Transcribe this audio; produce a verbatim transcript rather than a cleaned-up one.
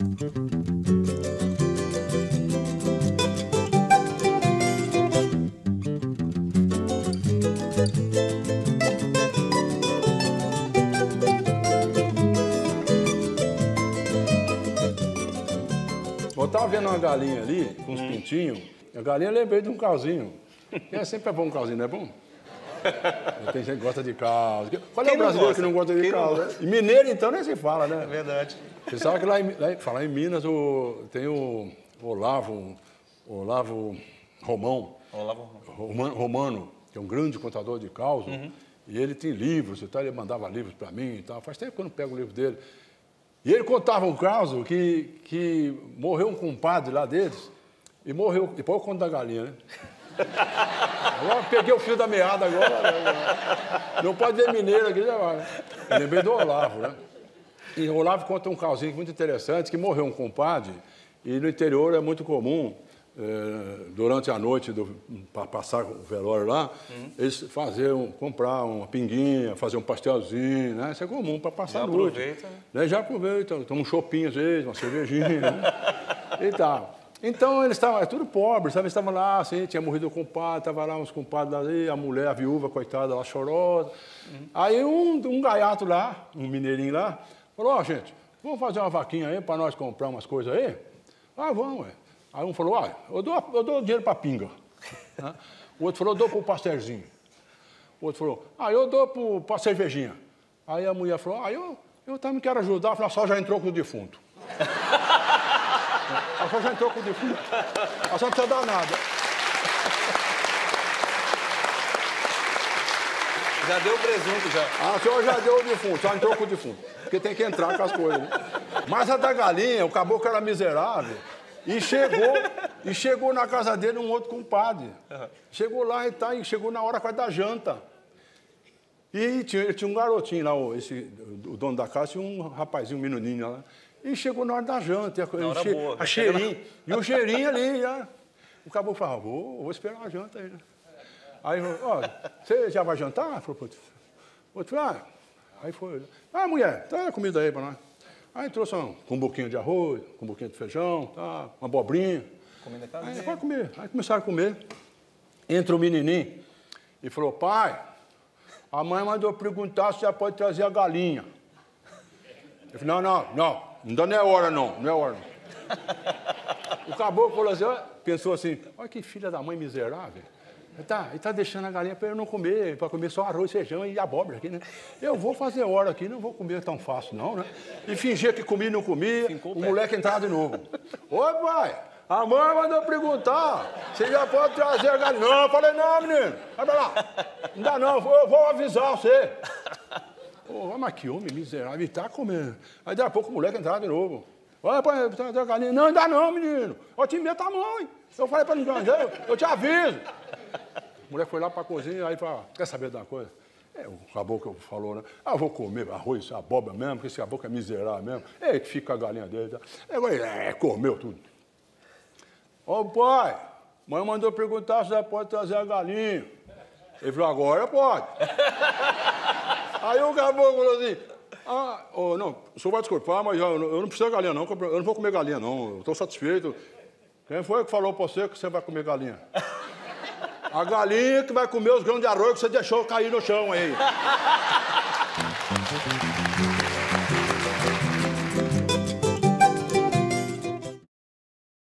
Eu tava vendo uma galinha ali, com uns hum. pintinhos, e a galinha lembrei de um calzinho. E é sempre bom um calzinho, não é bom? Tem gente que gosta de caldo. Qual é o brasileiro que não gosta de caldo? E mineiro, então, nem se fala, né? É verdade. Você sabe que lá em, lá, falar em Minas, o, tem o Olavo, Olavo Romão, Olavo Romano, Romano, que é um grande contador de causos, uhum. e ele tem livros, então ele mandava livros para mim e tal. Faz tempo que eu não pego o livro dele. E ele contava um caso que, que morreu um compadre lá deles, e morreu, depois eu conto da galinha, né? Agora peguei o fio da meada agora. Né? Não pode ver mineiro aqui, já vai. Né? Lembrei do Olavo, né? E o Olavo conta um casinho muito interessante, que morreu um compadre, e no interior é muito comum, é, durante a noite, para passar o velório lá, uhum. eles faziam, comprar uma pinguinha, fazer um pastelzinho, né? Isso é comum para passar já a noite. Aproveita, né? né? Já aproveita, toma um chopinho às vezes, uma cervejinha, né? e tal. Então, eles estavam, é tudo pobre, sabe? Eles estavam lá, assim, tinha morrido o compadre, estavam lá uns compadres ali, a mulher, a viúva, coitada, lá chorosa. Uhum. Aí um, um gaiato lá, um mineirinho lá, falou, ó, oh, gente, vamos fazer uma vaquinha aí para nós comprar umas coisas aí? Ah, vamos, ué. Aí um falou, ó, oh, eu, dou, eu dou dinheiro para pinga. O outro falou, eu dou para o pastelzinho. O outro falou, ah, eu dou para a cervejinha. Aí a mulher falou, ah, eu, eu também quero ajudar. Eu falei, só já entrou com o defunto. A senhora já entrou com o defunto. A senhora não precisa dar nada. Já deu o presunto, já. A senhora já deu o defunto, só entrou com o defunto. Porque tem que entrar com as coisas. Né? Mas a da galinha, o caboclo era miserável. E chegou, e chegou na casa dele um outro compadre. Uhum. Chegou lá e, tá, e chegou na hora quase da janta. E tinha, tinha um garotinho lá, esse, o dono da casa, tinha um rapazinho, um menininho lá. E chegou na hora da janta, na hora che boa, a cheirinho, e o cheirinho ali, já. O caboclo falava, vou, vou esperar a janta aí. Né? Aí, ó, você já vai jantar? Falou, outro, ah, aí foi, ah, mulher, traz a comida aí para nós. Aí trouxe um, um boquinho de arroz, um boquinho de feijão, tá, uma abobrinha. Comida caseira. Aí, pode comer. Aí começaram a comer. Entra o menininho e falou, pai, a mãe mandou perguntar se já pode trazer a galinha. Eu falei, não, não, não. Ainda não é hora, não. Não é hora, não. O caboclo falou assim, ó, pensou assim, olha que filha da mãe miserável. Ele tá, ele tá deixando a galinha para eu não comer, para comer só arroz, feijão e abóbora aqui, né? Eu vou fazer hora aqui, não vou comer tão fácil, não, né? E fingia que comia e não comia, Fincou o pé. moleque entrava de novo. Ô, pai, a mãe mandou perguntar, você já pode trazer a galinha? Não, eu falei, não, menino, vai pra lá. Não dá não, eu vou avisar você. Oh, mas que homem miserável, ele tá comendo. Aí daqui a pouco o moleque entrava de novo. Olha, pai, trazer a galinha. Não, ainda não, menino. Eu te meto a mão, hein? Eu falei para ninguém, eu, eu te aviso. O moleque foi lá para a cozinha, aí falou, quer saber de uma coisa? É, o caboclo falou, né? Ah, eu vou comer arroz, abóbora mesmo, porque esse caboclo é miserável mesmo. É que fica a galinha dele. Tá? É, comeu tudo. Ô, pai, mãe mandou perguntar se já pode trazer a galinha. Ele falou, agora pode. Aí o caboclo falou assim, ah, oh, não, o senhor vai desculpar, mas eu, eu não preciso de galinha, não, eu não vou comer galinha, não, eu estou satisfeito. Quem foi que falou para você que você vai comer galinha? A galinha que vai comer os grãos de arroz que você deixou cair no chão aí.